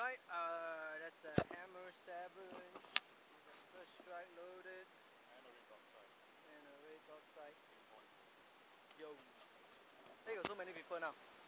Alright, that's a hammer 7-inch. First strike loaded. And a rig outside. And a rig outside. Yo. There you go, so many people now.